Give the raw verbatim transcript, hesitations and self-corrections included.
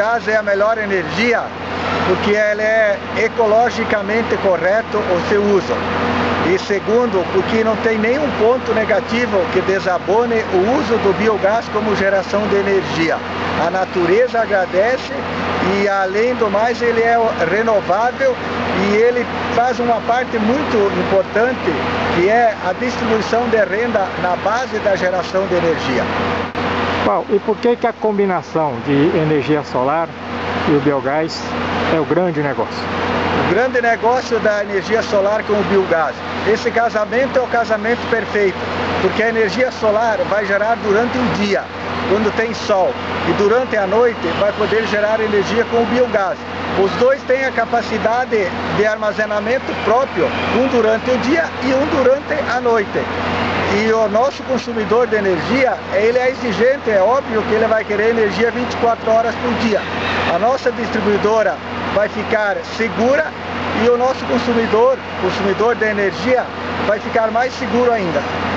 biogás é a melhor energia porque ela é ecologicamente correto o seu uso. E segundo, porque não tem nenhum ponto negativo que desabone o uso do biogás como geração de energia. A natureza agradece e, além do mais, ele é renovável e ele faz uma parte muito importante, que é a distribuição de renda na base da geração de energia. Bom, e por que que a combinação de energia solar e o biogás é o grande negócio? O grande negócio da energia solar com o biogás. Esse casamento é o casamento perfeito, porque a energia solar vai gerar durante o dia, quando tem sol, e durante a noite vai poder gerar energia com o biogás. Os dois têm a capacidade de armazenamento próprio, um durante o dia e um durante a noite. E o nosso consumidor de energia, ele é exigente, é óbvio que ele vai querer energia vinte e quatro horas por dia. A nossa distribuidora vai ficar segura e o nosso consumidor, consumidor de energia, vai ficar mais seguro ainda.